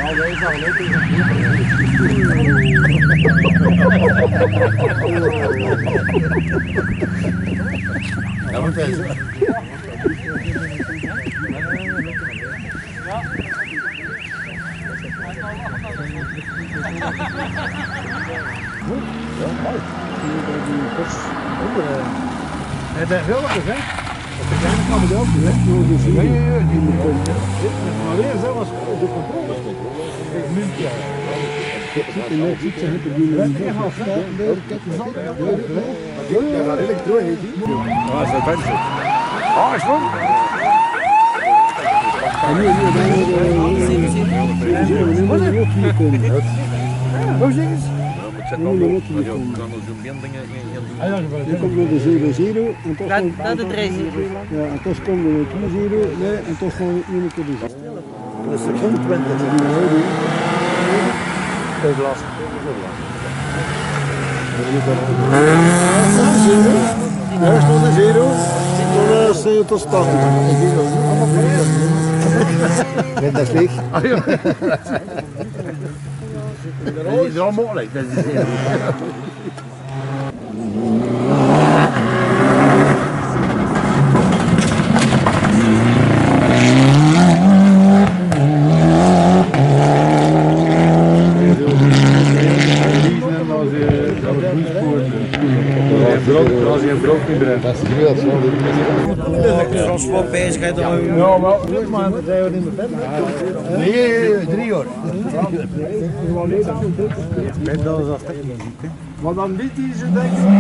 Ja, moet even. Het is wel wat, hè? Dat kan het ook, hè? Maar weer zelfs de controle. Ja. Hoe zeg je? Je komt door de 7-0 en toch dat de 3-0. Ja, en toch komt de 2-0, nee, en toch gewoon een keer de 6. Dat is de grond 20. Dat is lastig. Ja, er stond een 0. Toen stel je tot stand. Net dat vlieg. Dat is wel mogelijk. Dat is Als je een brood niet brengt. Dat is geweldig. Transportbezigheid. ja, maar dat zijn we in de pen. Nee, 3 jaar. Maar dan niet die ze denken.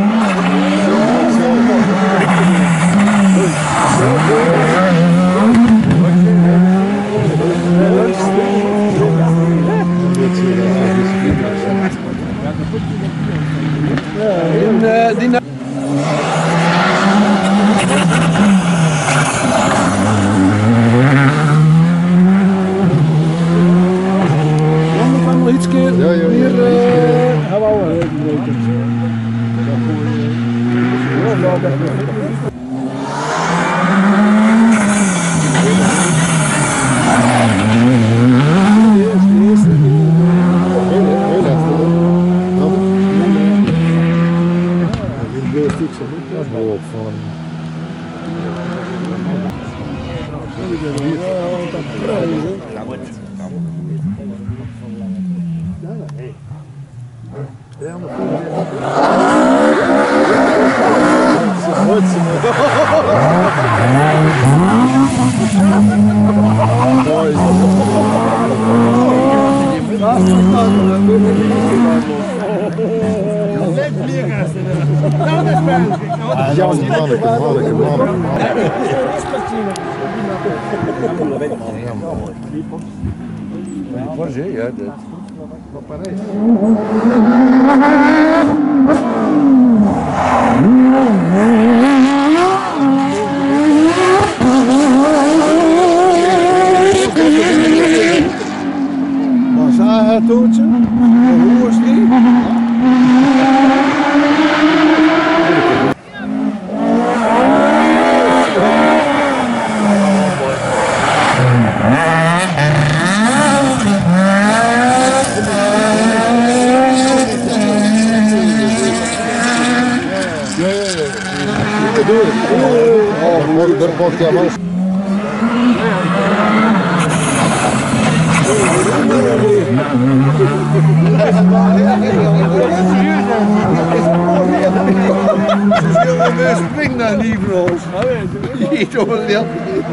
Spring daar niet voor ons. Niet op een deel.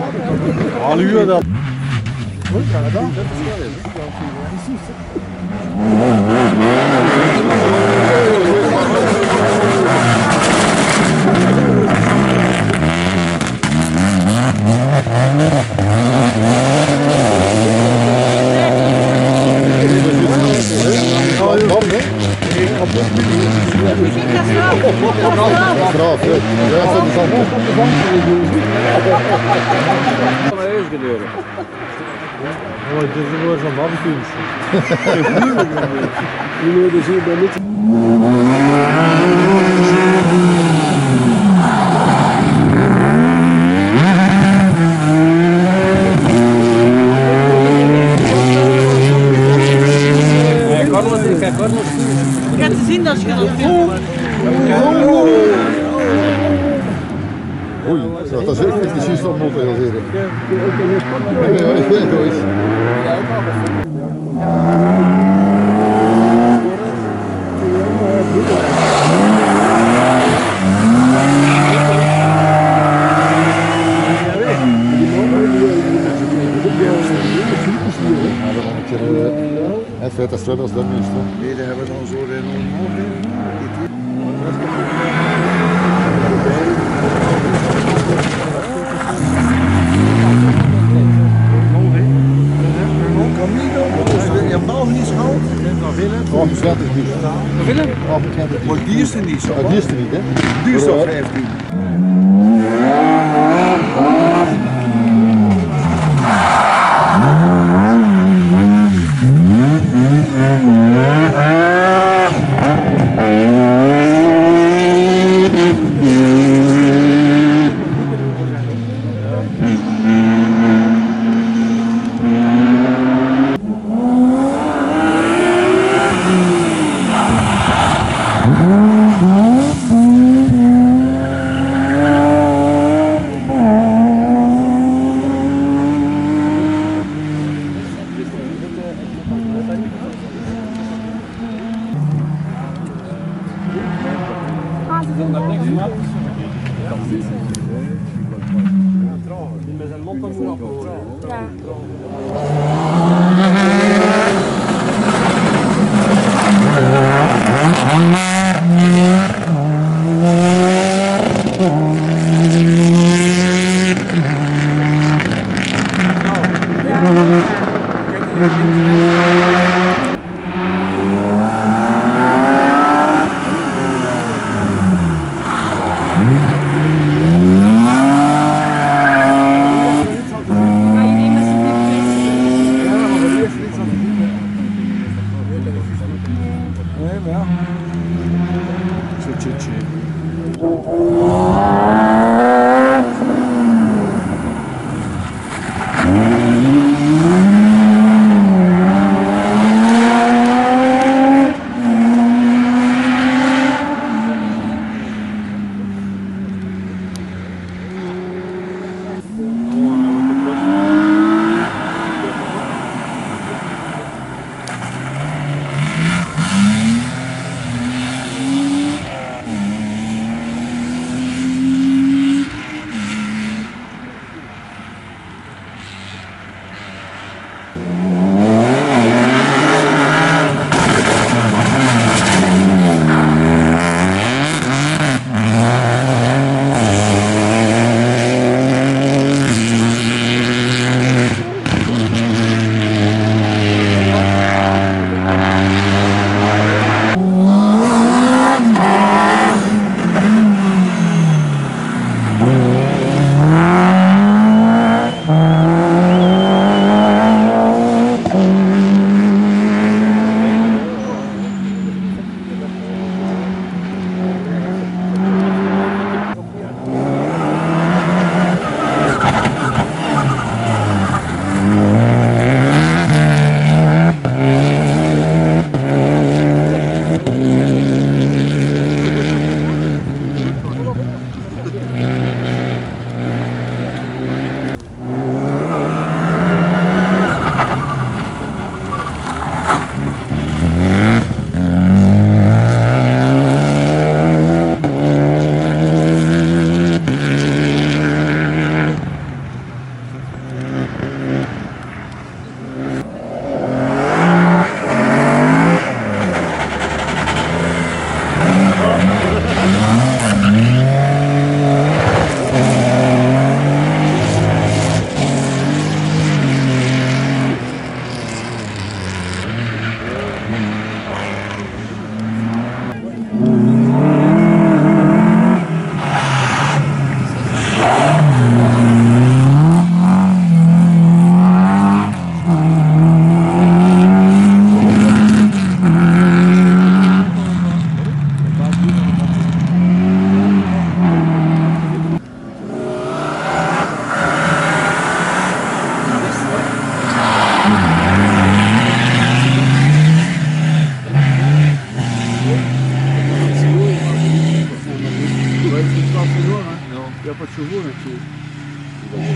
Al uur dan. Goed, ga dat dan. Oh, dit is gewoon zo'n barbecues. Jullie dus hier bij niet. een motor heel zitten. Het vet als dat minste. Nee, daar hebben we dan zo de normaal. Je hebt nou niet schoon. Oh, die zet is niet. Willem? Maar die is er niet zo. Die is er niet, hè? Die is al 15. Ja, wat zo hoor natuurlijk.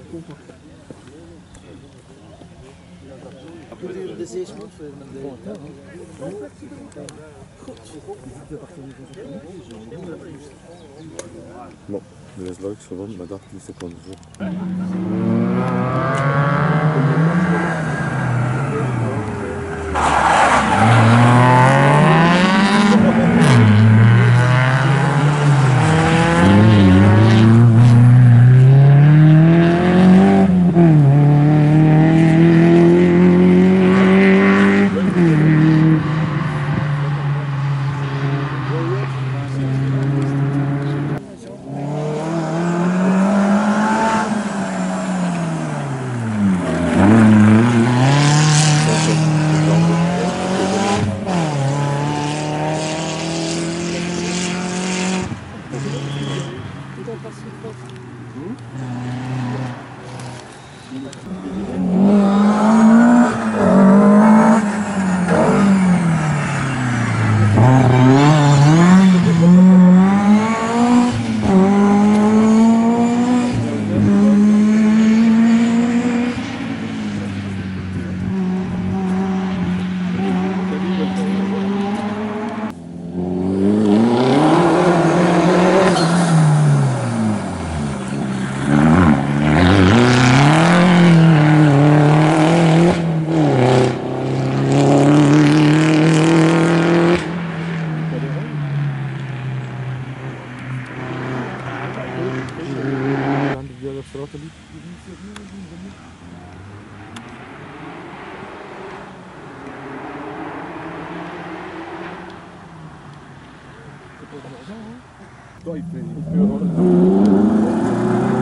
De zeesmoed met de... Bon, je laisse Loix gewoon, maar dat is de controle. Doei, Freddy.